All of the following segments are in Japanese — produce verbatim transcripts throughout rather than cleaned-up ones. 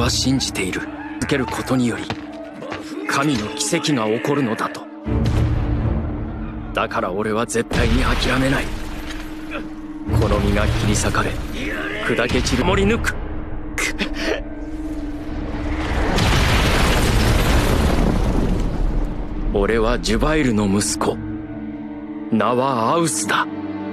は信じている。続けることにより神の奇跡が起こるのだと。だから俺は絶対に諦めない。この身が切り裂かれ砕け散る守り抜く。俺はジュバイルの息子、名はアウスだ。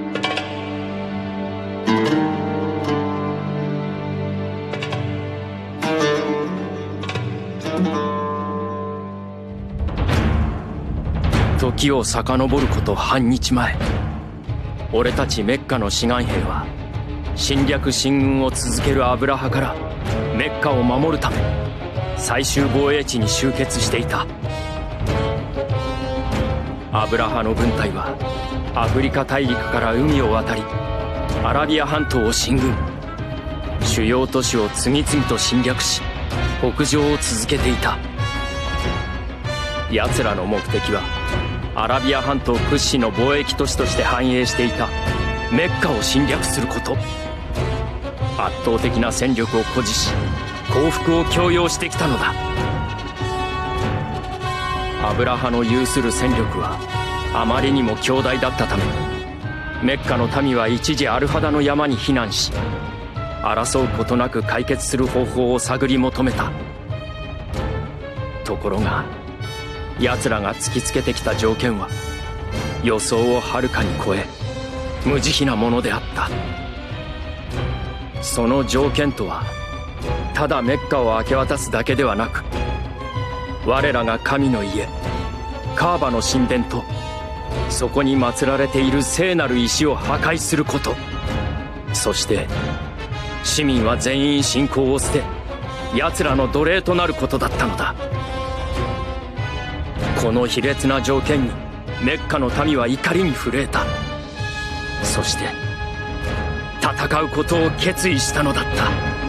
時を遡ること半日前、俺たちメッカの志願兵は侵略進軍を続けるアブラハからメッカを守るため最終防衛地に集結していた。アブラハの軍隊はアフリカ大陸から海を渡りアラビア半島を進軍。主要都市を次々と侵略し北上を続けていた。奴らの目的はアラビア半島屈指の貿易都市として繁栄していたメッカを侵略すること。圧倒的な戦力を誇示し降伏を強要してきたのだ。アブラハの有する戦力はあまりにも強大だったため、メッカの民は一時アルファダの山に避難し争うことなく解決する方法を探り求めた。ところが奴らが突きつけてきた条件は予想をはるかに超え無慈悲なものであった。その条件とはただメッカを明け渡すだけではなく、我らが神の家カーバの神殿とそこに祀られている聖なる石を破壊すること。そして市民は全員信仰を捨て奴らの奴隷となることだったのだ。この卑劣な条件にメッカの民は怒りに震えた。そして戦うことを決意したのだった。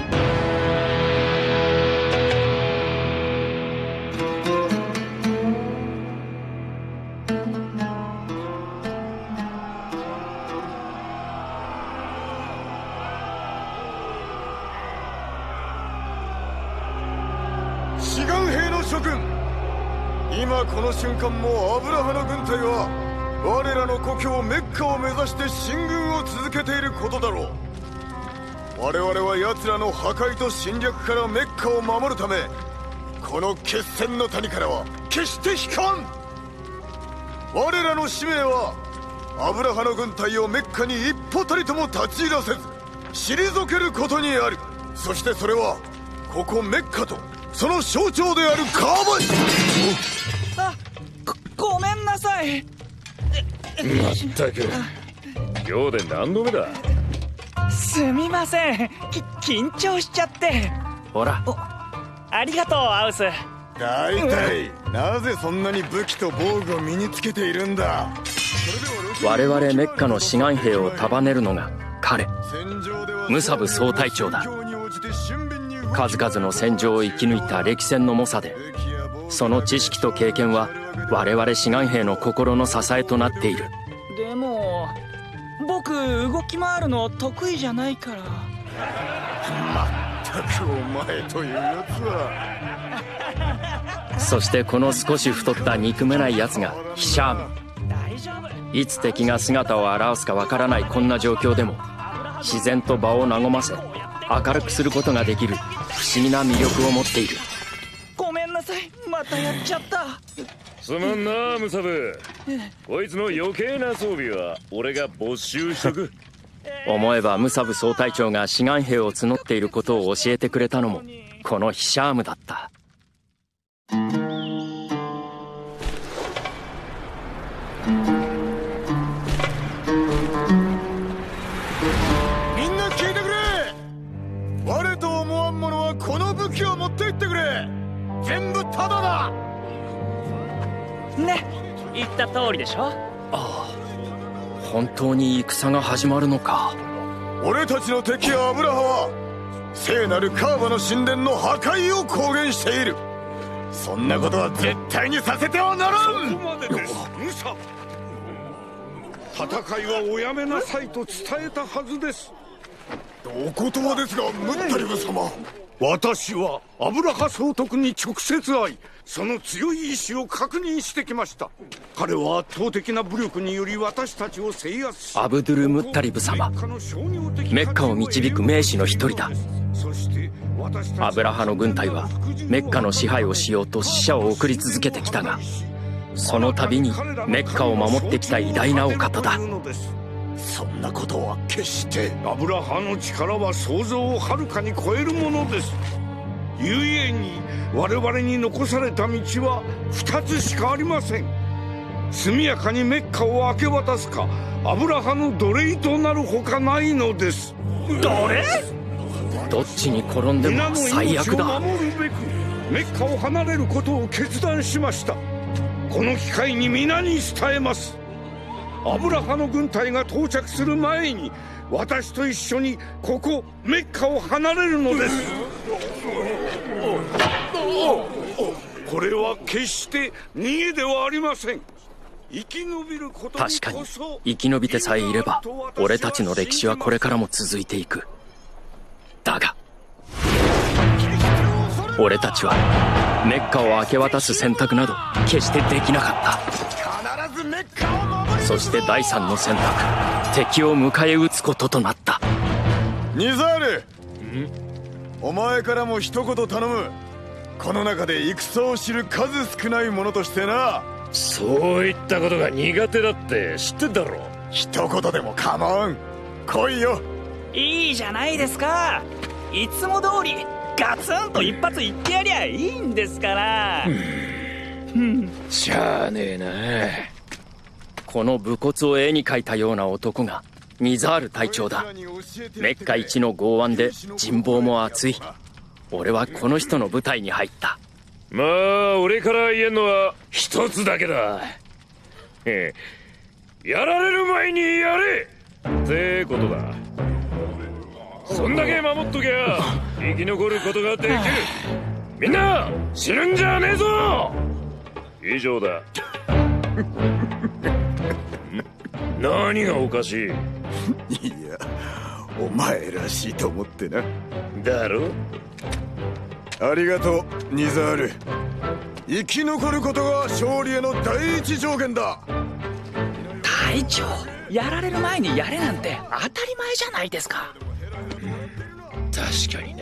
志願兵の諸君、今この瞬間もアブラハの軍隊は我らの故郷メッカを目指して進軍を続けていることだろう。我々は奴らの破壊と侵略からメッカを守るため、この決戦の谷からは決して引かん。我らの使命はアブラハの軍隊をメッカに一歩たりとも立ち入らせず退けることにある。そしてそれはここメッカとその象徴であるカーバに。 あ、ご、ごめんなさい。 まったく今日で何度目だ。 すみません、き緊張しちゃって。 ほら、 ありがとうアウス。 大体なぜそんなに武器と防具を身につけているんだ。 我々メッカの志願兵を束ねるのが彼、ムサブ総隊長だ。数々の戦場を生き抜いた歴戦の猛者で、その知識と経験は我々志願兵の心の支えとなっている。 でも僕動き回るの得意じゃないから。 まったくお前というやつは。 そしてこの少し太った憎めないやつがヒシャーム。いつ敵が姿を現すかわからないこんな状況でも自然と場を和ませ明るくすることができる不思議な魅力を持っている。 ごめんなさい、またやっちゃった。 すまんなムサブ。こいつの余計な装備は俺が没収しとく。 思えばムサブ総隊長が志願兵を募っていることを教えてくれたのもこのヒシャームだった。 みんな聞いてくれ。我と思わん者はこの武器を持って行ってくれ。全部タダだね。言った通りでしょ。 ああ、本当に戦が始まるのか。 俺たちの敵アブラハは聖なるカーバの神殿の破壊を公言している。そんなことは絶対にさせてはならん。 そこまでですムサブ。戦いはおやめなさいと伝えたはずです。 お言葉ですがムッタリブ様、 私は油葉総督に直接会い、その強い意志を確認してきました。彼は圧倒的な武力により私たちを制圧し、 アブドゥル・ムッタリブ様、メッカを導く名士の一人だ。油葉の軍隊はメッカの支配をしようと死者を送り続けてきたが、その度にメッカを守ってきた偉大なお方だ。 そんなことは決して。油葉の力は想像をはるかに超えるものです。ゆえに我々に残された道は二つしかありません。速やかにメッカを明け渡すか、油葉の奴隷となるほかないのです。 奴隷？ どっちに転んでも最悪だ。 皆の命を守るべくメッカを離れることを決断しました。この機会に皆に伝えます。油葉の軍隊が到着する前に私と一緒にここメッカを離れるのです。これは決して逃げではありません。生き延びることにこそ。 確かに生き延びてさえいれば俺たちの歴史はこれからも続いていく。だが俺たちはメッカを明け渡す選択など決してできなかった。そして第三の選択、敵を迎え撃つこととなった。 ニザール、お前からも一言頼む。この中で戦を知る数少ない者としてな。 そういったことが苦手だって知ってんだろ。 一言でも構わん。来いよ。 いいじゃないですか。いつも通りガツンと一発言ってやりゃいいんですから。 しゃあねえな。 この武骨を絵に描いたような男がニザール隊長だ。メッカ一の剛腕で人望も厚い。俺はこの人の部隊に入った。 まあ俺から言えんのは一つだけだ。やられる前にやれってことだ。そんだけ守っときゃ生き残ることができる。みんな死ぬんじゃねえぞ。以上だ。何がおかしい？ いや、お前らしいと思ってな。 だろ？ ありがとう、ニザール。生き残ることが勝利への第一条件だ。 隊長、やられる前にやれなんて当たり前じゃないですか。 確かにな。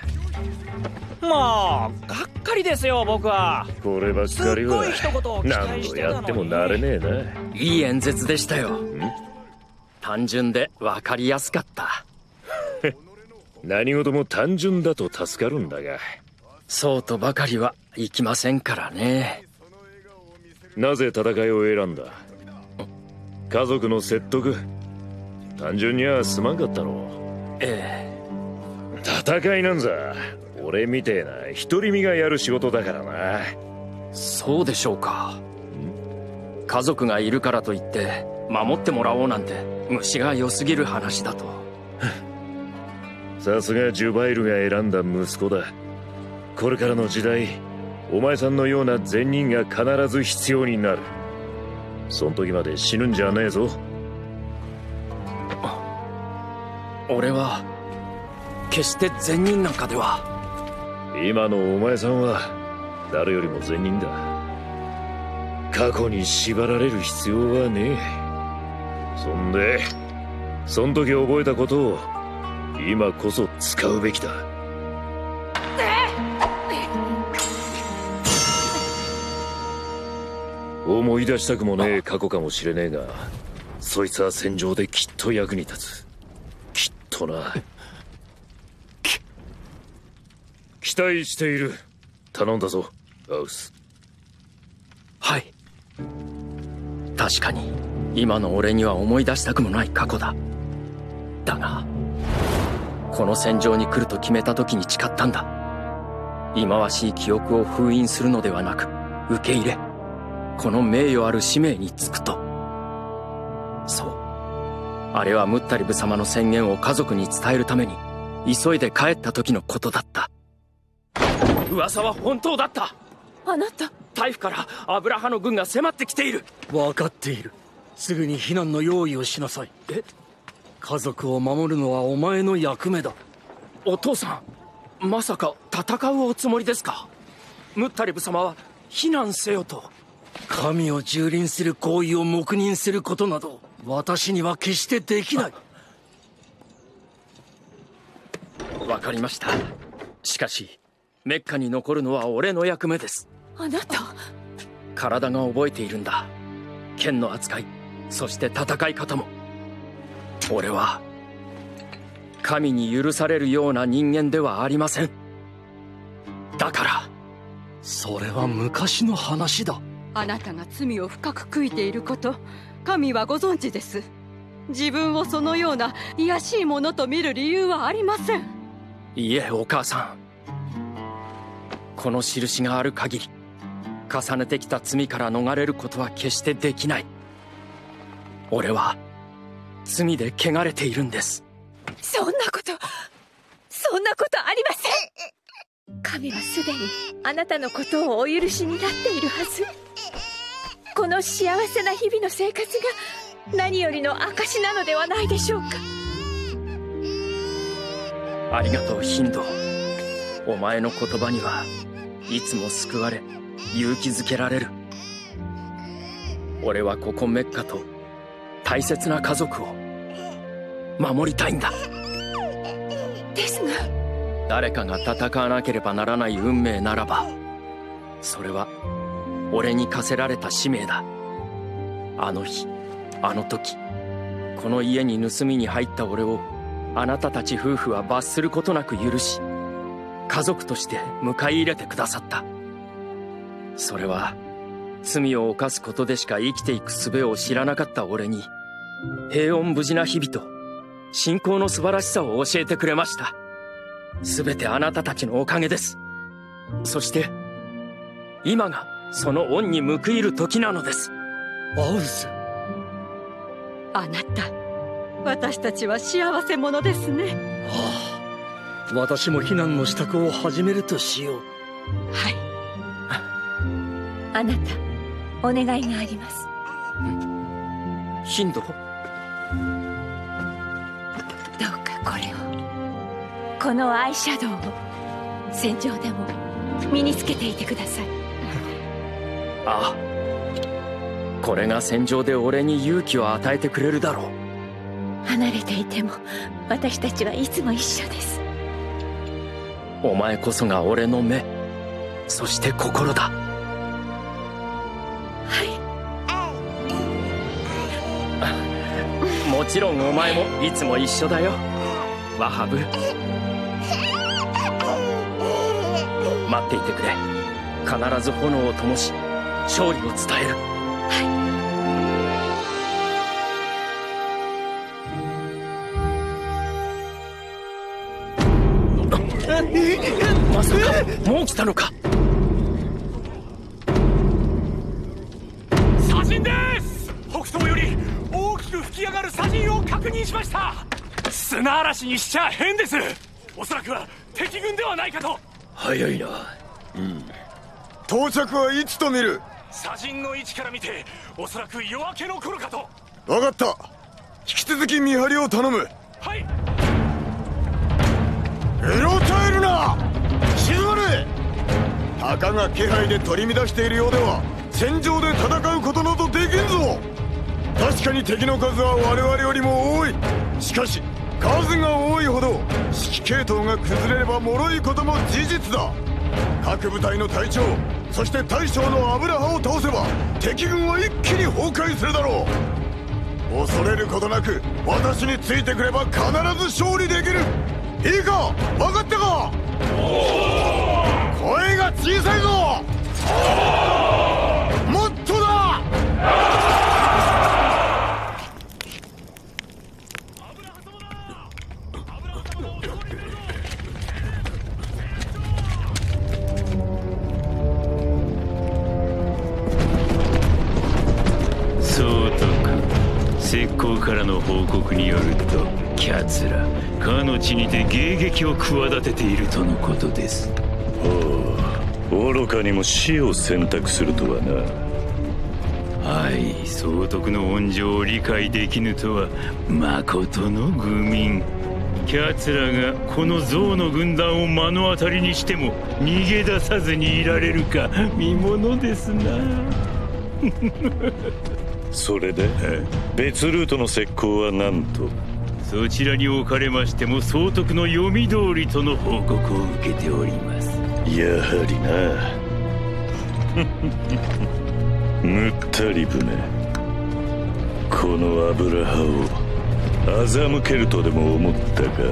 もうがっかりですよ、僕は。 こればっかりは何度やってもなれねえな。 いい演説でしたよ。単純で分かりやすかった。 何事も単純だと助かるんだが。 そうとばかりはいきませんからね。 なぜ戦いを選んだ？家族の説得。単純にはすまんかったろう。 ええ。 戦いなんざ俺みてえな独り身がやる仕事だからな。 そうでしょうか。家族がいるからといって守ってもらおうなんて虫が良すぎる話だと。 さすがジュバイルが選んだ息子だ。これからの時代お前さんのような善人が必ず必要になる。そん時まで死ぬんじゃねえぞ。 俺は決して善人なんかでは。 今のお前さんは誰よりも善人だ。過去に縛られる必要はねえ。そんでそん時覚えたことを今こそ使うべきだ。思い出したくもねえ過去かもしれねえが、そいつは戦場できっと役に立つ。きっとな。期待している。頼んだぞ、アウス。 はい。確かに今の俺には思い出したくもない過去だ。だがこの戦場に来ると決めた時に誓ったんだ。忌まわしい記憶を封印するのではなく受け入れ、この名誉ある使命に就くと。そう、あれはムッタリブ様の宣言を家族に伝えるために急いで帰った時のことだった。噂は本当だった。 あなた、 タイフから油葉の軍が迫ってきている。 分かっている。すぐに避難の用意をしなさい。え？家族を守るのはお前の役目だ。 お父さん。 まさか戦うおつもりですか？ムッタリブ様は避難せよと。 神を蹂躙する行為を黙認することなど私には決してできない。 わかりました。しかしメッカに残るのは俺の役目です。 あなた、 体が覚えているんだ。剣の扱い、そして戦い方も。俺は神に許されるような人間ではありません。だから。 それは昔の話だ。 あなたが罪を深く悔いていること、神はご存知です。自分をそのような卑しいものと見る理由はありません。 いいえ、お母さん。この印がある限り重ねてきた罪から逃れることは決してできない。俺は罪で汚れているんです。 そんなことそんなことありません。神はすでにあなたのことをお許しになっているはず。この幸せな日々の生活が何よりの証なのではないでしょうか。 ありがとうヒンド。お前の言葉にはいつも救われ勇気づけられる。俺はここメッカと大切な家族を守りたいんだ。 ですが誰かが戦わなければならない運命ならば、それは俺に課せられた使命だ。あの日あの時、この家に盗みに入った俺をあなたたち夫婦は罰することなく許し、家族として迎え入れてくださった。それは罪を犯すことでしか生きていく術を知らなかった俺に平穏無事な日々と信仰の素晴らしさを教えてくれました。全てあなたたちのおかげです。そして今がその恩に報いる時なのです。 アウス、 あなた、私たちは幸せ者ですね。 はあ、私も避難の支度を始めるとしよう。 はい。あなた、お願いがあります。 ヒンド、 どうかこれを、このアイシャドウを戦場でも身につけていてください。 ああ、これが戦場で俺に勇気を与えてくれるだろう。 離れていても私たちはいつも一緒です。 お前こそが俺の目、そして心だ。もちろんお前もいつも一緒だよ、ワハブ。待っていてくれ。必ず炎を灯し勝利を伝える。はい。まさかもう来たのか。 砂塵です。北東より大きく吹き上がる砂塵を確認しました。砂嵐にしちゃ変です。おそらくは敵軍ではないかと。 早いな。うん。 到着はいつと見る？ 砂塵の位置から見ておそらく夜明けの頃かと。 分かった。引き続き見張りを頼む。 はい。 うろたえるな。静まれ。たかが気配で取り乱しているようでは戦場で戦うことなどできんぞ。確かに敵の数は我々よりも多い。しかし数が多いほど指揮系統が崩れれば脆いことも事実だ。各部隊の隊長、そして大将の油葉を倒せば敵軍は一気に崩壊するだろう。恐れることなく私についてくれば必ず勝利できる。いいか、分かったか。声が小さいぞ。もっとだ。 総督、石膏からの報告によるとキャツらかの地にて迎撃を企てているとのことです。 おお、愚かにも死を選択するとはな。 はい、総督の恩情を理解できぬとはまことの愚民。 奴らがこの象の軍団を目の当たりにしても逃げ出さずにいられるか見ものですな。 それで別ルートの石膏は何と？ そちらにおかれましても総督の読み通りとの報告を受けております。 やはりな。むったり船、この油葉を欺けるとでも思ったか？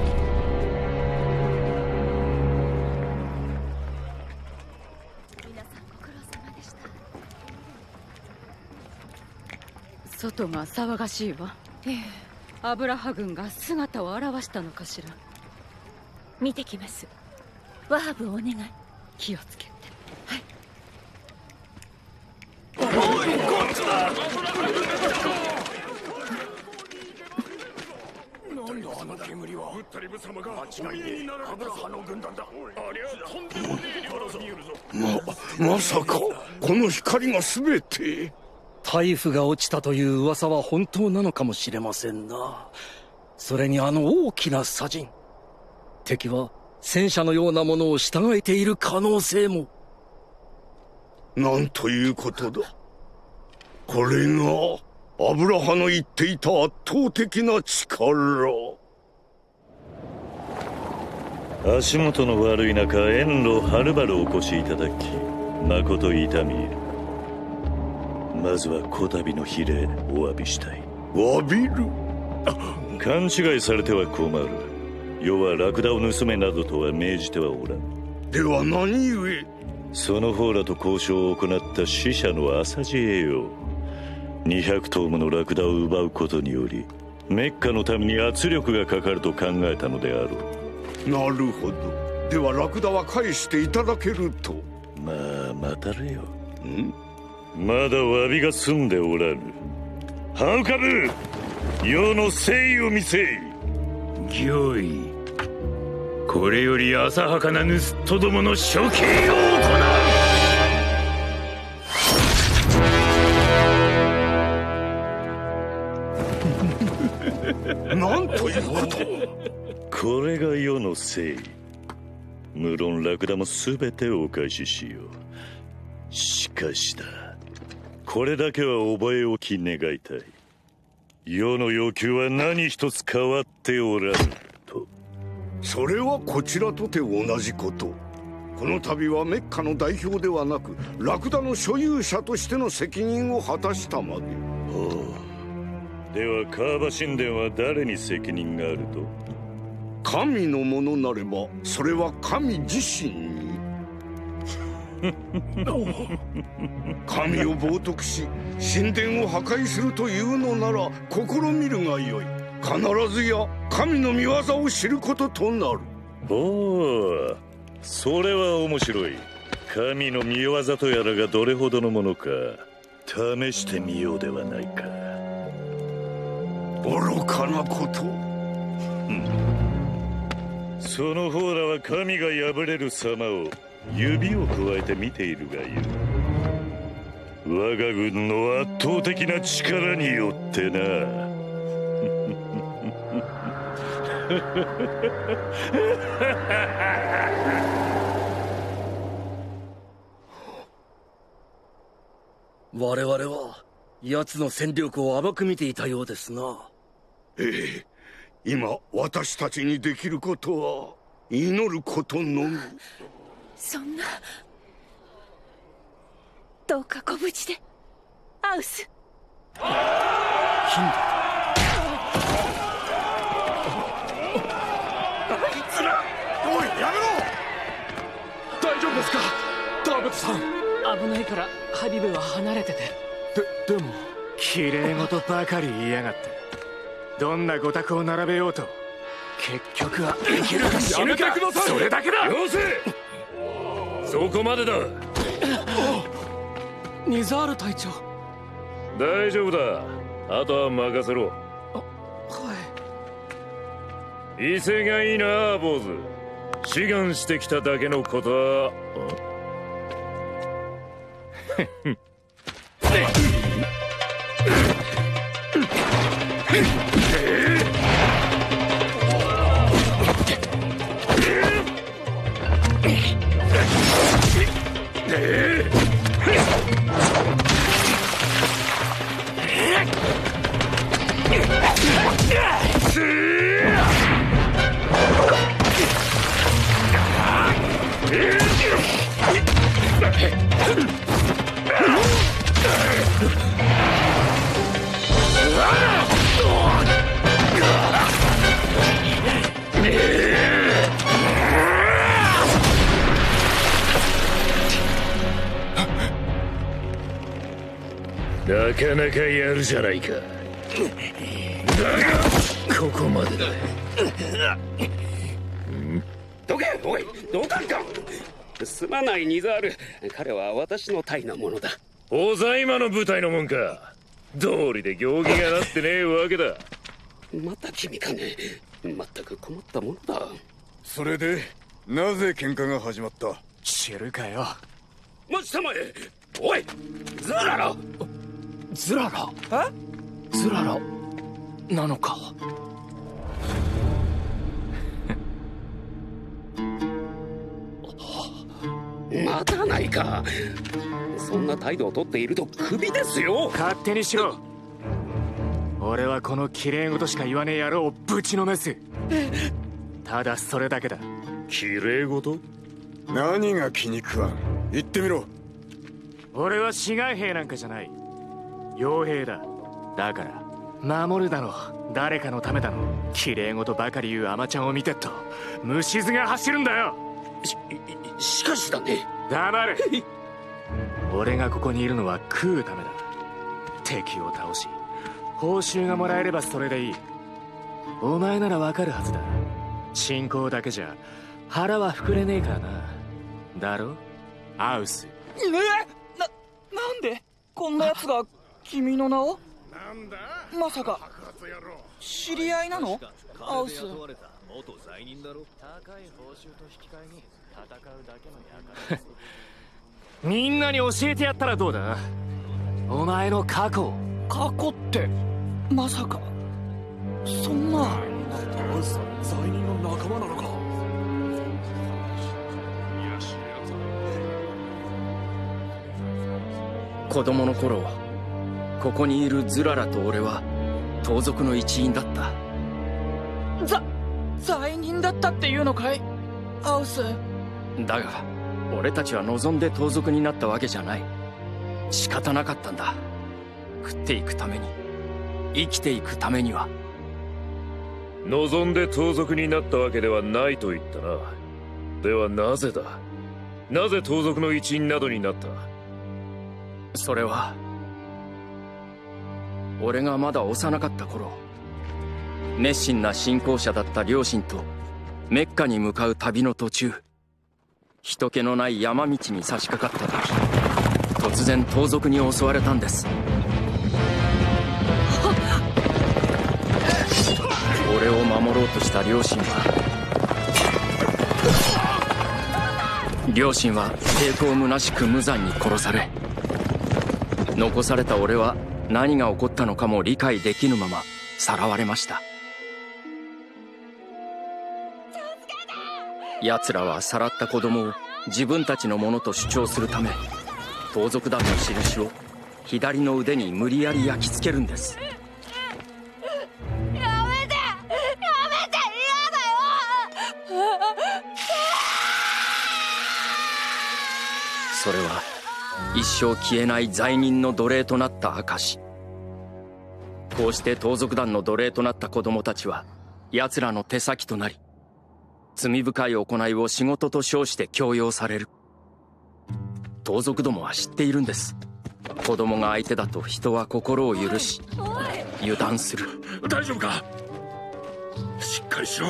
外が騒がしいわ。ええ、油葉軍が姿を現したのかしら。 見てきます。ワハブお願い。 気をつけて。はい。 おい、こっちだ。なんだあの煙は。ぶったりぶ様が間違いねえ油葉の軍団だ。ありゃとんでもねえ争いによるぞ。 ままさかこの光が全て。 大夫が落ちたという噂は本当なのかもしれませんな。それにあの大きな砂塵、敵は戦車のようなものを従えている可能性も。 なんということだ。これが油葉の言っていた圧倒的な力。 足元の悪い中、遠路はるばるお越しいただき誠痛み入る。まずはこたびの非礼お詫びしたい。 詫びる？ 勘違いされては困る。世はラクダを盗めなどとは命じてはおらん。 では何故？ その方らと交渉を行った死者の浅知恵よ。にひゃく頭ものラクダを奪うことによりメッカのために圧力がかかると考えたのであろう。なるほど。ではラクダは返していただけると？ まあ待たれよ。 ん？ まだ詫びが済んでおらぬ。ハウカブ、世の誠意を見せい。 御意。これより浅はかな盗人どもの処刑を行う。なんということ。 これが世の誠意。無論ラクダも全てお返ししよう。しかしだ、これだけは覚え置き願いたい。世の要求は何一つ変わっておらぬと。 それはこちらとて同じこと。この度はメッカの代表ではなくラクダの所有者としての責任を果たしたまで。 ほう。ではカーバ神殿は誰に責任があると？ 神のものなればそれは神自身に。神を冒涜し神殿を破壊するというのなら試みるがよい。必ずや神の御業を知ることとなる。 おお、それは面白い。神の御業とやらがどれほどのものか試してみようではないか。 愚かなこと。 その方らは神が敗れる様を指を加えて見ているがよ。我が軍の圧倒的な力によってな。 我々は奴の戦力を甘く見ていたようですな。 ええ、今私たちにできることは祈ることのみ。 そんな。どうかご無事で。アウス。 ヒンド。あいつら。おい、やめろ。大丈夫ですか、ダーブツさん。 危ないからハビブは離れてて。 ででも綺麗事ばかり言いやがって。どんな御託を並べようと結局は生きるか死ぬか、それだけだ。 よせ。そこまでだ。 ニザール隊長。 大丈夫だ、あとは任せろ。 はい。威勢がいいな、坊主。志願してきただけのことは。 なかなかやるじゃないか。だがここまでだ。 どけ、おい、どかんか。すまないニザール、彼は私の隊のものだ。 お在間の部隊のもんか。道理で行儀がなってねえわけだ。 また君かね。全く困ったものだ。 それでなぜ喧嘩が始まった？ 知るかよ。 待ちたまえ。おい、ズララ。 ズララ？え？ズララなのか。 またないか。そんな態度をとっているとクビですよ。 勝手にしろ。俺はこの綺麗事しか言わねえ野郎をぶちのめす。ただそれだけだ。 綺麗事？ 何が気に食わん？言ってみろ。 俺は志願兵なんかじゃない。傭兵だ。だから守るだの誰かのためだの綺麗事ばかり言うアマちゃんを見てっと虫唾が走るんだよ。 し, しかしだね。 黙れ。俺がここにいるのは食うためだ。敵を倒し報酬がもらえればそれでいい。お前ならわかるはずだ。信仰だけじゃ腹は膨れねえからな。だろアウス。 ねえ、な、なんでこんな奴が君の名を？ なんだ？ まさか知り合いなの？アウス。 高い報酬と引き換えに戦うだけの輩。みんなに教えてやったらどうだ？お前の過去。 過去ってまさかそんな。 アウスは罪人の仲間なのか？ 子供の頃ここにいるズララと俺は盗賊の一員だった。 ざ罪人だったっていうのかいアウス。 だが俺たちは望んで盗賊になったわけじゃない。仕方なかったんだ。食っていくために生きていくためには。 望んで盗賊になったわけではないと言ったな。ではなぜだ？なぜ盗賊の一員などになった？ それは俺がまだ幼かった頃、熱心な信仰者だった両親とメッカに向かう旅の途中、人気のない山道に差し掛かった時、突然盗賊に襲われたんです。俺を守ろうとした両親は両親は抵抗虚しく無残に殺され、残された俺は何が起こったのかも理解できぬままさらわれました。奴らはさらった子供を自分たちのものと主張するため、盗賊団の印を左の腕に無理やり焼き付けるんです。 やめて、やめて、嫌だよ。 それは一生消えない罪人の奴隷となった証。こうして盗賊団の奴隷となった子供たちは奴らの手先となり、罪深い行いを仕事と称して強要される。盗賊どもは知っているんです。子供が相手だと人は心を許し油断する。 大丈夫か？しっかりしろ。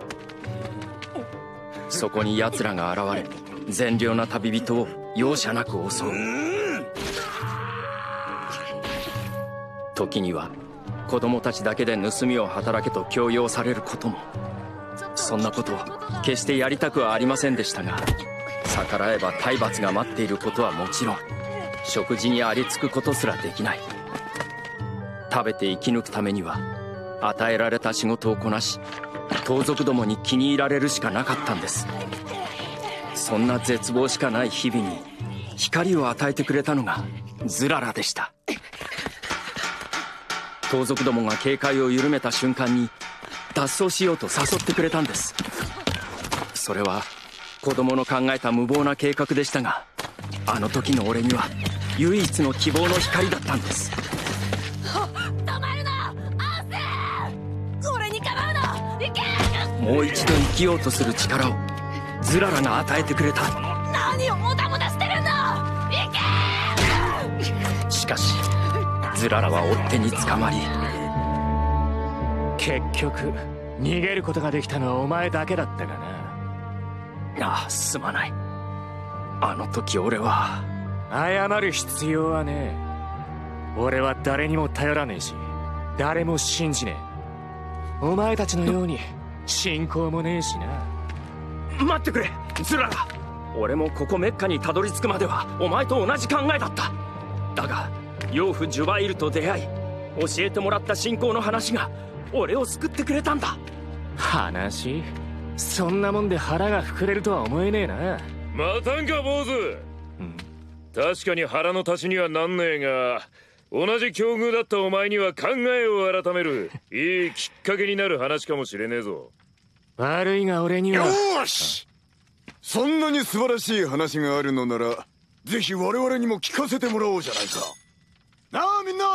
そこに奴らが現れ、善良な旅人を容赦なく襲う。時には子供たちだけで盗みを働けと強要されることも。そんなことは決してやりたくはありませんでしたが、逆らえば体罰が待っていることはもちろん、食事にありつくことすらできない。食べて生き抜くためには与えられた仕事をこなし、盗賊どもに気に入られるしかなかったんです。そんな絶望しかない日々に光を与えてくれたのがズララでした。盗賊どもが警戒を緩めた瞬間に脱走しようと誘ってくれたんです。それは子供の考えた無謀な計画でしたが、あの時の俺には唯一の希望の光だったんです。 止まるな、アンセ！俺に構うな！行け！ もう一度生きようとする力をズララが与えてくれた。 何をもたもたしてるんだ！行け！ しかしズララは追っ手に捕まり、 結局逃げることができたのはお前だけだったかな。 ああ、すまない。あの時俺は。 謝る必要はねえ。俺は誰にも頼らねえし、誰も信じねえ。お前たちのように信仰もねえしな。 待ってくれズララ。俺もここメッカにたどり着くまではお前と同じ考えだった。だが養父ジュバイルと出会い、教えてもらった信仰の話が俺を救ってくれたんだ。 話？そんなもんで腹が膨れるとは思えねえな。 またんか坊主。確かに腹の足しにはなんねえが、同じ境遇だったお前には考えを改めるいいきっかけになる話かもしれねえぞ。 悪いが俺には。 よーし、そんなに素晴らしい話があるのならぜひ我々にも聞かせてもらおうじゃないか。なあみんな、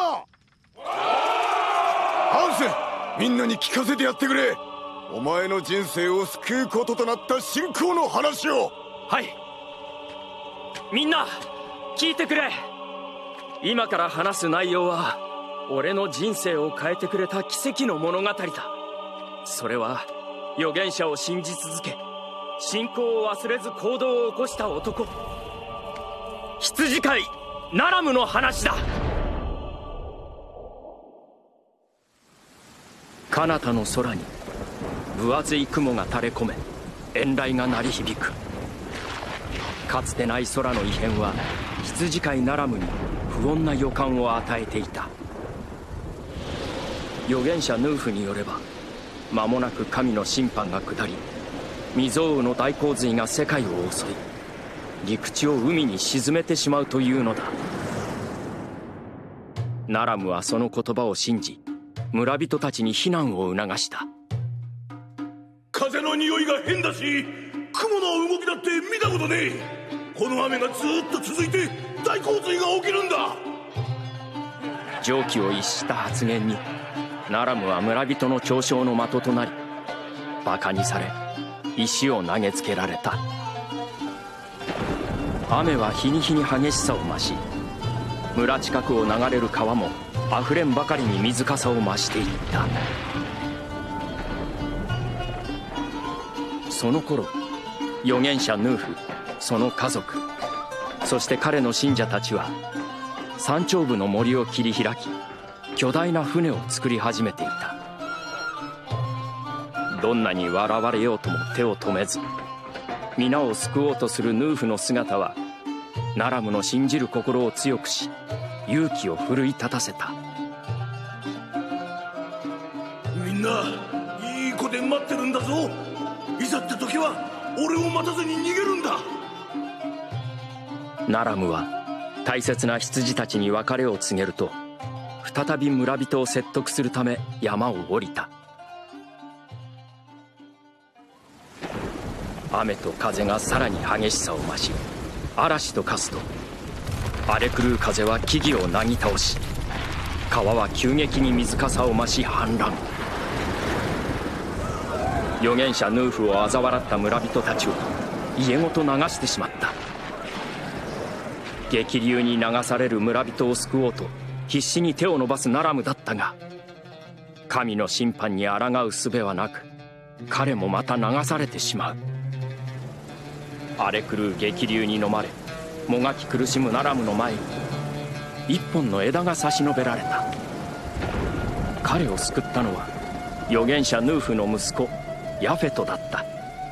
ハンセ、みんなに聞かせてやってくれ。お前の人生を救うこととなった信仰の話を。 はい、みんな聞いてくれ。今から話す内容は俺の人生を変えてくれた奇跡の物語だ。それは預言者を信じ続け、信仰を忘れず行動を起こした男、羊飼いナラムの話だ。彼方の空に分厚い雲が垂れ込め、遠雷が鳴り響く。かつてない空の異変は羊飼いナラムに不穏な予感を与えていた。預言者ヌーフによれば、間もなく神の審判が下り、未曾有の大洪水が世界を襲い、陸地を海に沈めてしまうというのだ。ナラムはその言葉を信じ、村人たちに避難を促した。 風の匂いが変だし、雲の動きだって見たことねえ。この雨がずっと続いて大洪水が起きるんだ。 常軌を逸した発言にナラムは村人の嘲笑の的となり、バカにされ石を投げつけられた。雨は日に日に激しさを増し、村近くを流れる川もあふれんばかりに水かさを増していった。その頃、預言者ヌーフ、その家族、そして彼の信者たちは山頂部の森を切り開き、巨大な船を作り始めていた。どんなに笑われようとも手を止めず、皆を救おうとするヌーフの姿はナラムの信じる心を強くし、勇気を奮い立たせた。 みんないい子で待ってるんだぞ。いざって時は俺を待たずに逃げるんだ。 ナラムは大切な羊たちに別れを告げると、再び村人を説得するため山を降りた。雨と風がさらに激しさを増し、嵐と化すと荒れ狂う風は木々をなぎ倒し、川は急激に水かさを増し氾濫。預言者ヌーフを嘲笑った村人たちを家ごと流してしまった。激流に流される村人を救おうと必死に手を伸ばすナラムだったが、神の審判に抗う術はなく、彼もまた流されてしまう。荒れ狂う激流に飲まれ、もがき苦しむナラムの前に一本の枝が差し伸べられた。彼を救ったのは預言者ヌーフの息子ヤフェトだった。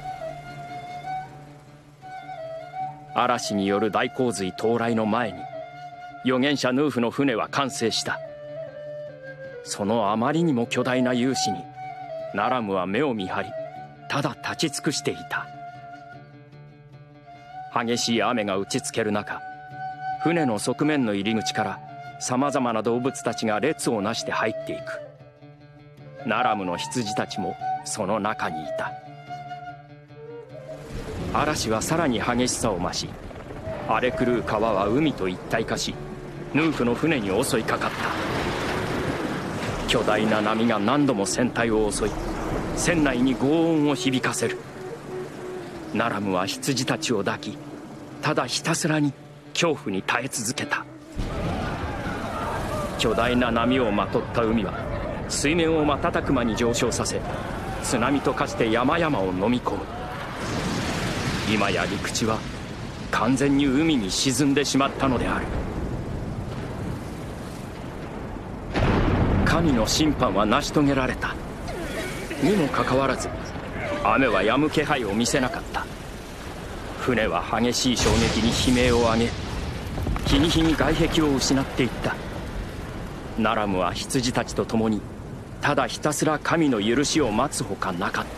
嵐による大洪水到来の前に預言者ヌーフの船は完成した。そのあまりにも巨大な勇姿にナラムは目を見張り、ただ立ち尽くしていた。激しい雨が打ちつける中、 船の側面の入り口からさまざまな動物たちが列をなして入っていく。ナラムの羊たちもその中にいた。嵐はさらに激しさを増し、荒れ狂う川は海と一体化し、ヌーフの船に襲いかかった。巨大な波が何度も船体を襲い、船内に轟音を響かせる。ナラムは羊たちを抱き、ただひたすらに恐怖に耐え続けた。巨大な波をまとった海は水面を瞬く間に上昇させ、津波と化して山々を飲み込む。今や陸地は完全に海に沈んでしまったのである。神の審判は成し遂げられたにもかかわらず、雨は止む気配を見せなかった。船は激しい衝撃に悲鳴を上げ、日に日に外壁を失っていった。ナラムは羊たちと共にただひたすら神の許しを待つほかなかった。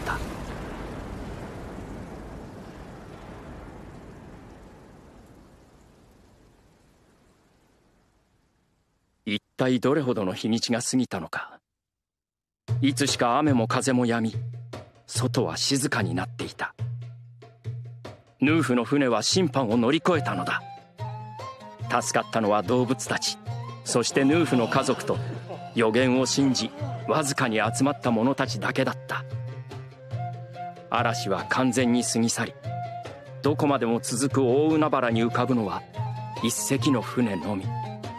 一体どれほどの日にちが過ぎたのか。いつしか雨も風も止み、外は静かになっていた。ヌーフの船は審判を乗り越えたのだ。助かったのは動物たち、そしてヌーフの家族と予言を信じわずかに集まった者たちだけだった。嵐は完全に過ぎ去り、どこまでも続く大海原に浮かぶのは一隻の船のみ。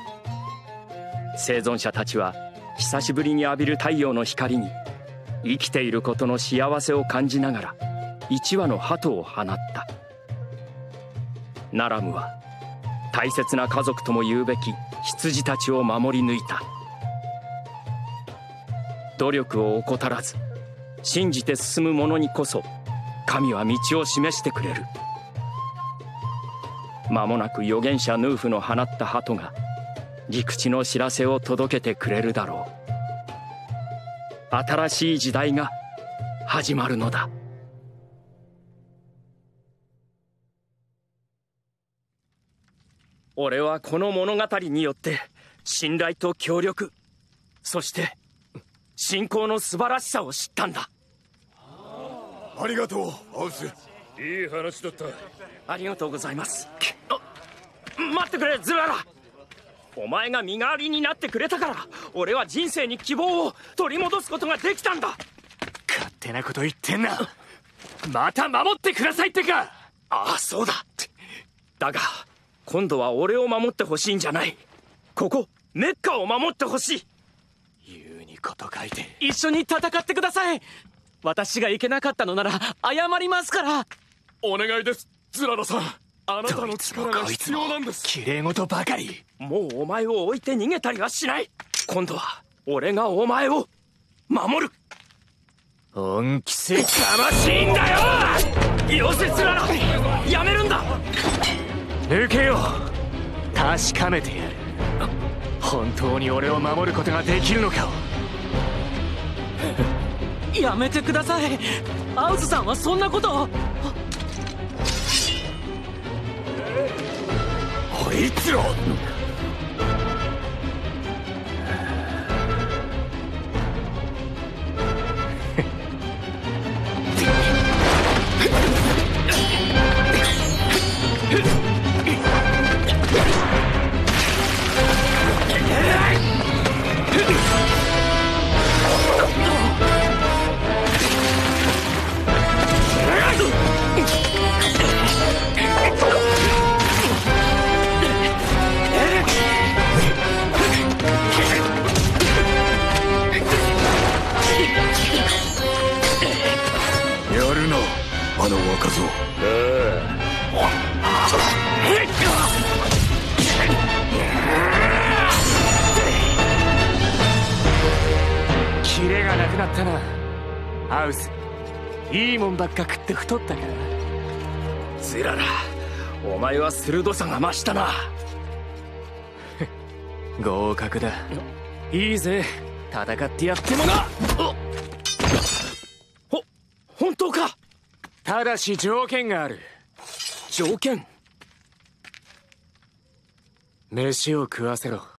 生存者たちは久しぶりに浴びる太陽の光に生きていることの幸せを感じながら一羽の鳩を放った。ナラムは大切な家族とも言うべき羊たちを守り抜いた。努力を怠らず信じて進む者にこそ神は道を示してくれる。間もなく預言者ヌーフの放った鳩が陸地の知らせを届けてくれるだろう。新しい時代が始まるのだ。俺はこの物語によって信頼と協力、そして信仰の素晴らしさを知ったんだ。 ありがとうアウス。 いい話だった。 ありがとうございます。待ってくれズララ。お前が身代わりになってくれたから俺は人生に希望を取り戻すことができたんだ。 勝手なこと言ってんな。また守ってくださいってか。 ああそうだ。だが今度は俺を守ってほしいんじゃない。ここメッカを守ってほしい。 言うにこと書いて一緒に戦ってください。私がいけなかったのなら謝りますから。 お願いですズララさん、あなたの力が必要なんです。 綺麗事ばかり。 もうお前を置いて逃げたりはしない。今度は俺がお前を守る。 恩着せがましいんだよ。よせつらら、やめるんだ。 抜けよう。確かめてやる。本当に俺を守ることができるのかを。 やめてください。アウズさんはそんなことを。 こいつらあの若造。 キレがなくなったなアウス。いいもんばっか食って太ったか。 ズララ、お前は鋭さが増したな。 合格だ。いいぜ、戦ってやってもな。 ほ本当か。 ただし条件がある。 条件？ 飯を食わせろ。